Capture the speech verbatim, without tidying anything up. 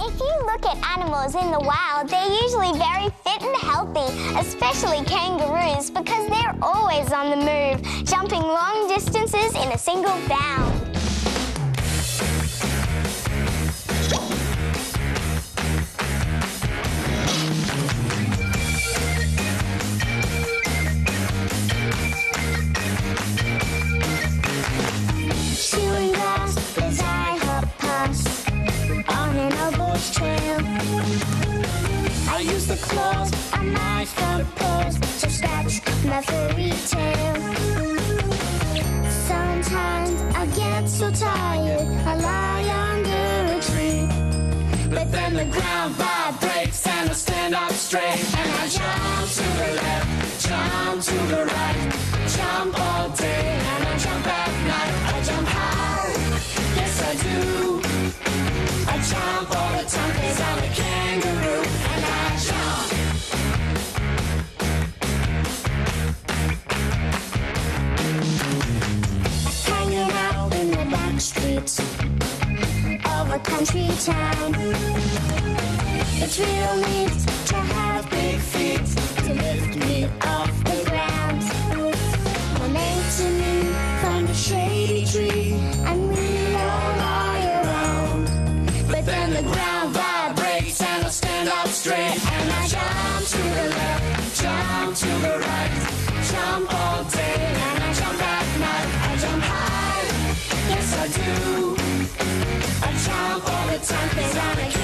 If you look at animals in the wild, they're usually very fit and healthy, especially kangaroos, because they're always on the move, jumping long distances in a single bound. Chewing grass as I hop past on an old trail. I use the claws on my front paws to scratch my furry tail. Sometimes I get so tired, I lie under a tree. But then the ground vibrates and I stand up straight, and I jump to the left, jump to the right, jump all day and I jump at night. I jump high, yes I do. I jump all the time 'cause I'm a kangaroo, and I jump. Hanging out in the back streets of a country town. It's real neat to have big feet to lift me off the ground. My mates and me find a shady tree and we all lie around. But then the ground vibrates and I stand up straight, and I jump to the left, jump to the right, jump all day and I jump at night. I jump high, yes I do. I jump all the time 'cause I'm a